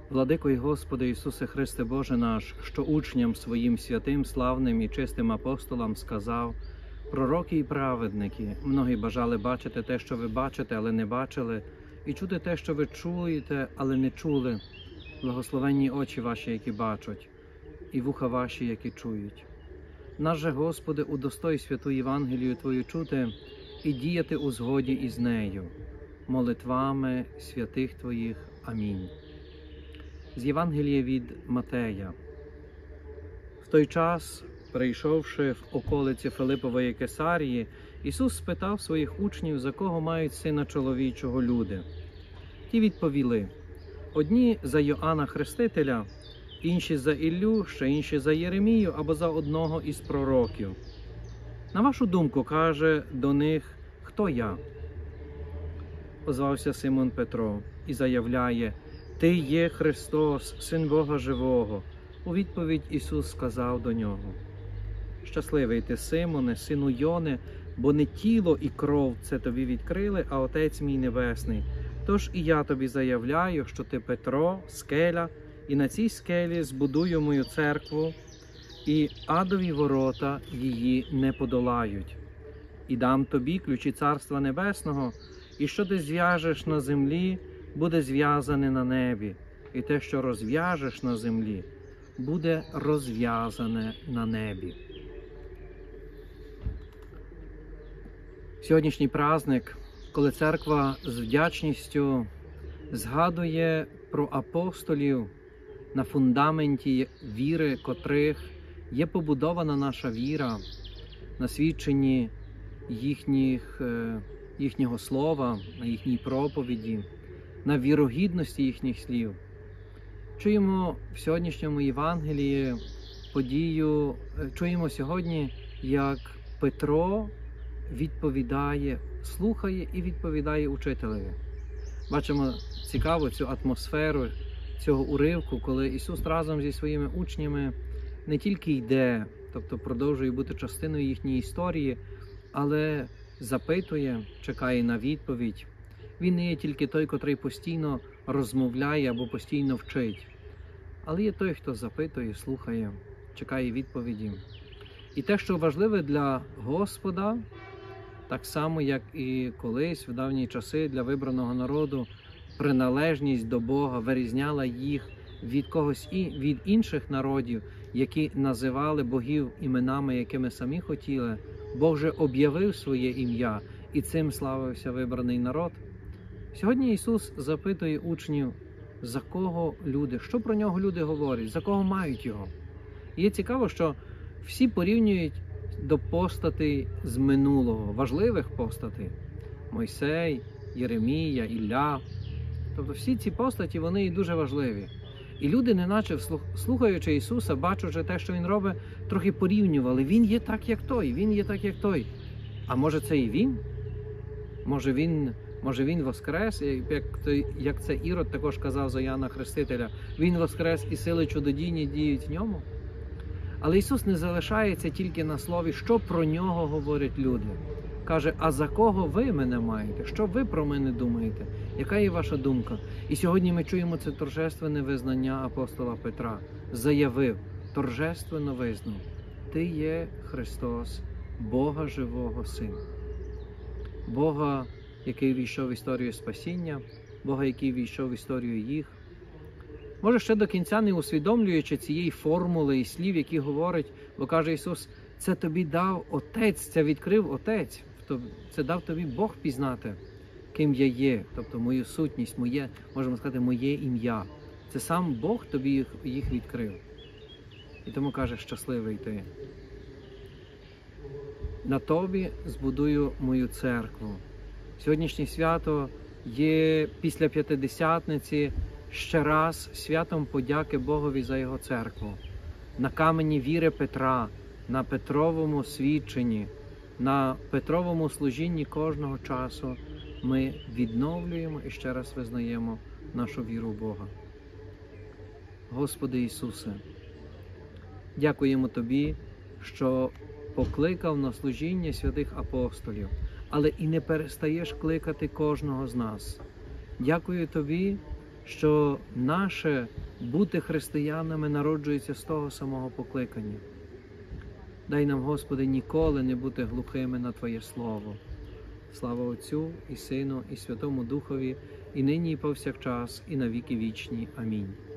Владико й Господи Ісусе Христе Боже наш, що учням своїм святим, славним і чистим апостолам сказав: пророки і праведники, многі бажали бачити те, що ви бачите, але не бачили, і чути те, що ви чуєте, але не чули. Благословенні очі ваші, які бачать, і вуха ваші, які чують. Наш же, Господи, удостой святу Євангелію Твою чути і діяти у згоді із нею, молитвами святих Твоїх. Амінь. З Євангелія від Матея. В той час, прийшовши в околиці Филипової Кесарії, Ісус спитав своїх учнів, за кого мають Сина чоловічого люди. Ті відповіли: одні за Йоанна Хрестителя, інші за Іллю, ще інші за Єремію або за одного із пророків. На вашу думку, каже до них, хто я? Озвався Симон Петро і заявляє: Ти є Христос, Син Бога Живого. У відповідь Ісус сказав до нього: щасливий ти, Симоне, сину Йони, бо не тіло і кров це тобі відкрили, а Отець мій Небесний. Тож і я тобі заявляю, що ти Петро, скеля, і на цій скелі збудую мою церкву, і адові ворота її не подолають. І дам тобі ключі Царства Небесного, і що ти зв'яжеш на землі, буде зв'язане на небі, і те, що розв'яжеш на землі, буде розв'язане на небі. Сьогоднішній праздник, коли церква з вдячністю згадує про апостолів, на фундаменті віри котрих є побудована наша віра, на свідченні їхнього слова, на їхній проповіді, на вірогідності їхніх слів. Чуємо в сьогоднішньому Євангелії подію, чуємо сьогодні, як Петро відповідає, слухає і відповідає учителеві. Бачимо цікаву цю атмосферу цього уривку, коли Ісус разом зі своїми учнями не тільки йде, тобто продовжує бути частиною їхньої історії, але запитує, чекає на відповідь. Він не є тільки той, котрий постійно розмовляє або постійно вчить, але є той, хто запитує, слухає, чекає відповіді. І те, що важливе для Господа, так само, як і колись, в давні часи, для вибраного народу, приналежність до Бога вирізняла їх від когось і від інших народів, які називали богів іменами, якими самі хотіли. Бог же об'явив своє ім'я, і цим славився вибраний народ. Сьогодні Ісус запитує учнів, за кого люди, що про нього люди говорять, за кого мають його. І є цікаво, що всі порівнюють до постатей з минулого, важливих постатей. Мойсей, Єремія, Ілля. Тобто всі ці постаті, вони і дуже важливі. І люди, неначе слухаючи Ісуса, бачучи те, що Він робить, трохи порівнювали. Він є так, як той, Він є так, як той. А може це і Він? Може він воскрес, як це Ірод також казав за Йоанна Хрестителя. Він воскрес і сили чудодійні діють в ньому. Але Ісус не залишається тільки на слові, що про нього говорять люди. Каже, а за кого ви мене маєте? Що ви про мене думаєте? Яка є ваша думка? І сьогодні ми чуємо це торжественне визнання апостола Петра. Заявив, торжественно визнав: Ти є Христос, Бога живого Син. Бога, який війшов в історію спасіння, Бога, який війшов в історію їх. Може, ще до кінця не усвідомлюючи цієї формули і слів, які говорить, бо каже Ісус, це тобі дав Отець, це відкрив Отець, це дав тобі Бог пізнати, ким я є, тобто мою сутність, моє, можемо сказати, моє ім'я. Це сам Бог тобі їх відкрив. І тому каже, щасливий ти. На тобі збудую мою церкву. Сьогоднішнє свято є після П'ятидесятниці ще раз святом подяки Богові за Його церкву. На камені віри Петра, на Петровому свідченні, на Петровому служінні кожного часу ми відновлюємо і ще раз визнаємо нашу віру в Бога. Господи Ісусе, дякуємо Тобі, що покликав на служіння святих апостолів, але і не перестаєш кликати кожного з нас. Дякую Тобі, що наше бути християнами народжується з того самого покликання. Дай нам, Господи, ніколи не бути глухими на Твоє Слово. Слава Отцю і Сину, і Святому Духові, і нині, і повсякчас, і на віки вічні. Амінь.